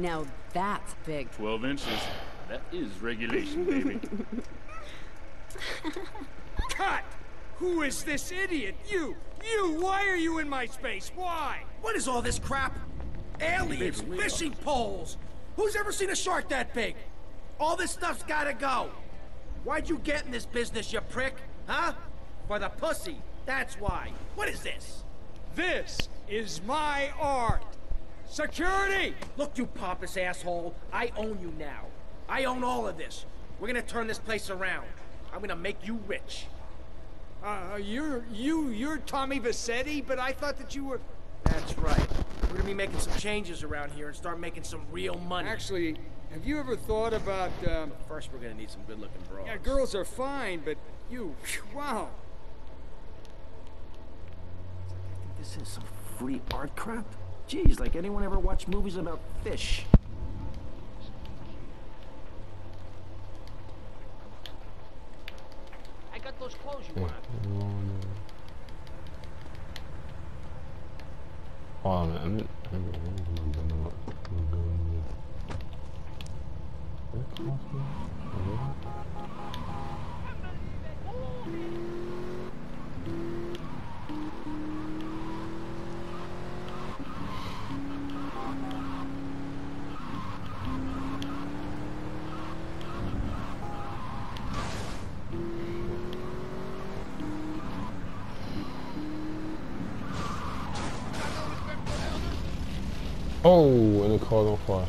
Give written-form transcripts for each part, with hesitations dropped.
Now that's big. 12 inches. That is regulation, baby. Cut! Who is this idiot? You! Why are you in my space? Why? What is all this crap? Aliens, fishing poles. Who's ever seen a shark that big? All this stuff's gotta go. Why'd you get in this business, you prick? Huh? For the pussy. That's why. What is this? This is my art. Security! Look, you pompous asshole. I own you now. I own all of this. We're gonna turn this place around. I'm gonna make you rich. You're Tommy Vercetti, but I thought that you were... That's right. We're gonna be making some changes around here and start making some real money. Actually, have you ever thought about, First, we're gonna need some good-looking broads. Yeah, girls are fine, but wow. I think this is some free art crap. Geez, like anyone ever watch movies about fish? I got those clothes you want. Hold on a minute. Oh, and the car don't fly.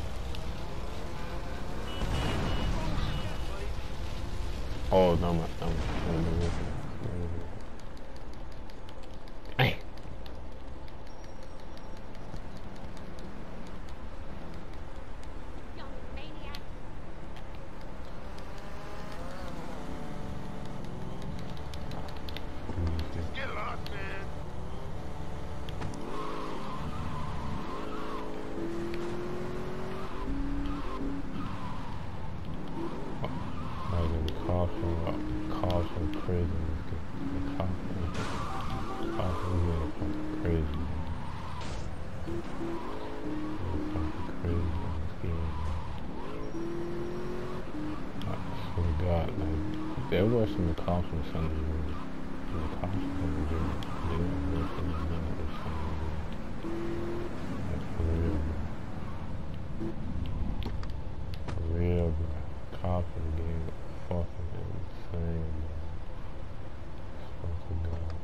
Oh, no, no. Hey. Get lost, man. Coughing crazy. Coughing crazy. I swear to God, like, they're watching the cops or something. The cops are doing for real, bro. Cops are getting fucking insane, bro. Fucking God.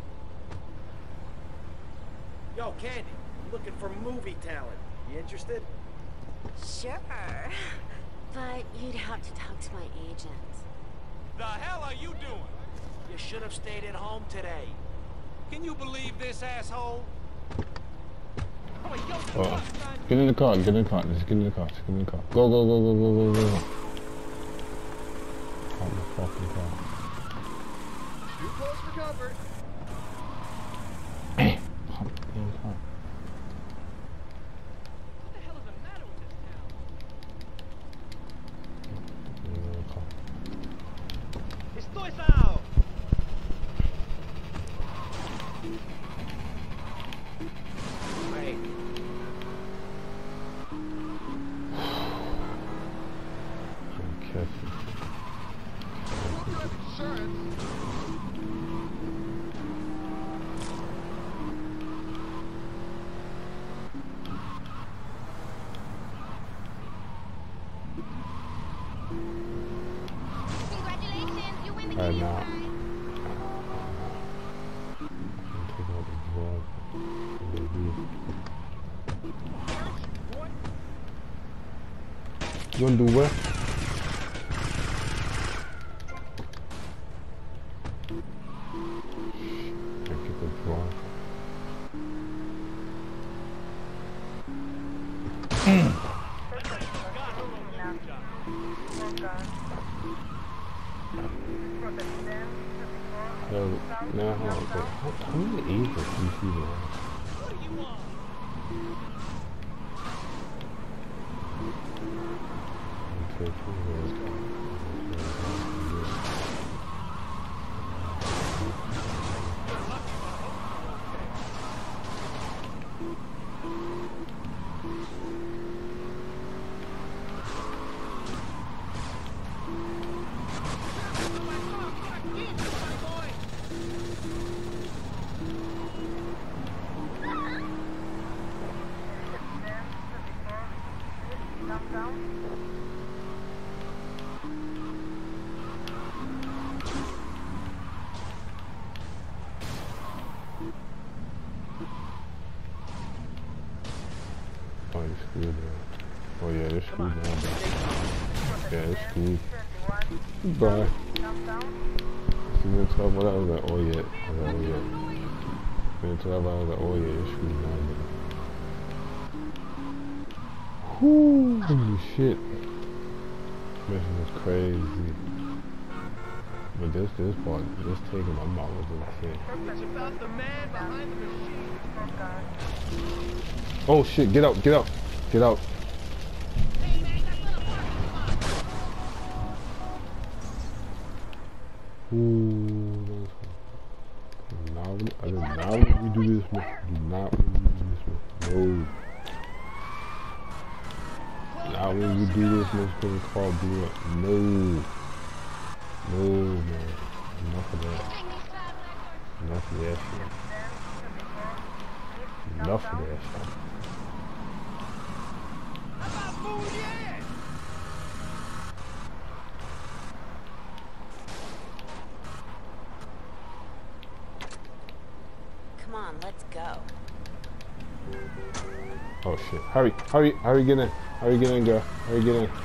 Yo, Candy, I'm looking for movie talent. You interested? Sure. But you'd have to talk to my agent. The hell are you doing? You should have stayed at home today. Can you believe this asshole? Oh, get in the car, just get in the car, Go. Out the fucking car. Too close for comfort. Hop in the car. What the hell is the matter with this town? Get in the car. Estoy sao. Hey. Catch it. You have insurance. Congratulations, you win the Right game. now. Take out the vlog. You wanna do what? I get the vlog. Yo, now how many A's does DC have? Okay, Yeah, it's cool. Bye. See, when 12 hours, I was like, oh yeah. When 12 hours, I was like, oh yeah, it's cool now. Whoo, holy shit. Mission was crazy. But this part, this taking my mouth was insane. It's about the man behind the machine. Oh shit, get out. Ooh, I did not want you do this, man. Do not want you do this, man. No. Not when you do this, man. It's gonna call blew up. No. No, man. Enough of that. Enough of that shit. Enough of that shit. Come on, let's go. Oh shit. Hurry, get in. Hurry, get in, girl. Hurry, get in.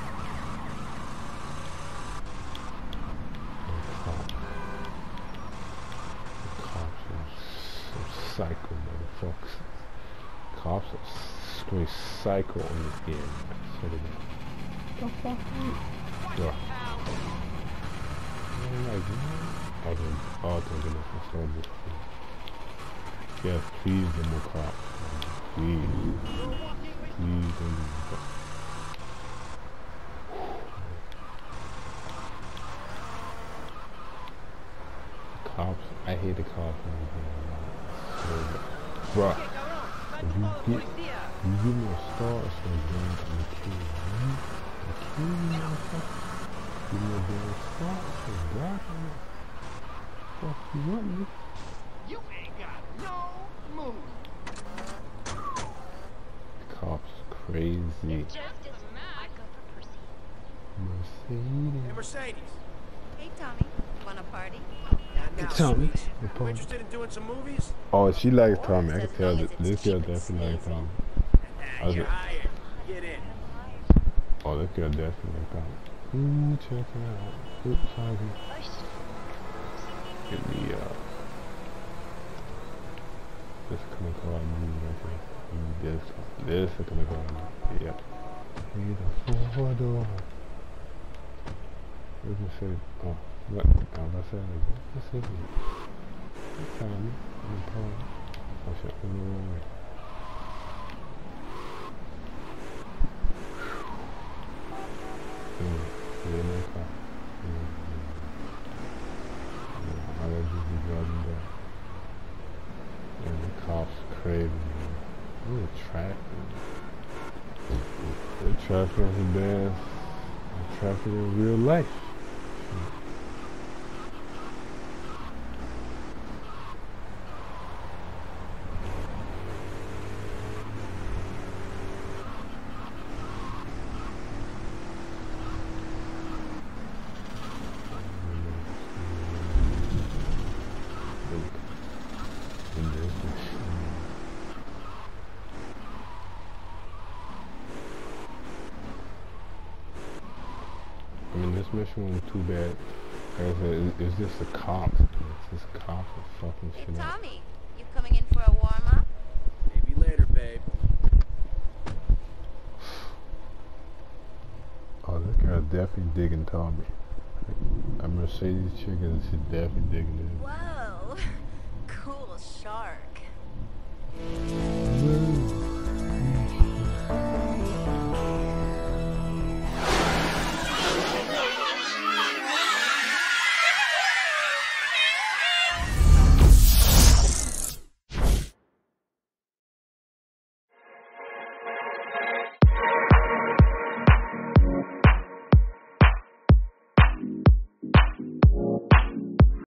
Psycho motherfuckers. Cops are straight psycho on this game. So they the fuck bro. Oh, thank goodness, I'm so good. Yes, please, no more cops. Please. Please, don't do that. Cops, I hate the cops. Bruh, if you give me a star, it's gonna be I'm gonna kill you, man. I'm kill you, motherfucker. Give me a damn star, it's gonna die from me. Fuck you want me? You ain't got no move. The cops crazy. Mercedes. Hey, Mercedes. Hey, Tommy. Want a party? Now, Tommy. sweetie, you interested in doing some movies? Oh, she likes Tommy. I can tell that this girl definitely likes Tommy. You're hired. Get in. Oh, this girl definitely likes Tommy. Ooh, check it out. Oops, sorry. Give me, this is gonna call me right here. This is gonna call me. Yep. Need a four-door. What did you say? Oh, what? I said, let's see. Tommy. Oh shit, I'm the wrong way. Get in that car. How would you be driving back? And the cops crazy, man. Ooh, traffic. The traffic is bad. The traffic in real life. I mean, this mission wasn't too bad. Like I said, it's just the cops. It's just cops and fucking Hey, shit up. Tommy. You coming in for a warm-up? Maybe later, babe. Oh, this girl definitely digging Tommy. A Mercedes chicken, she definitely digging it. Whoa.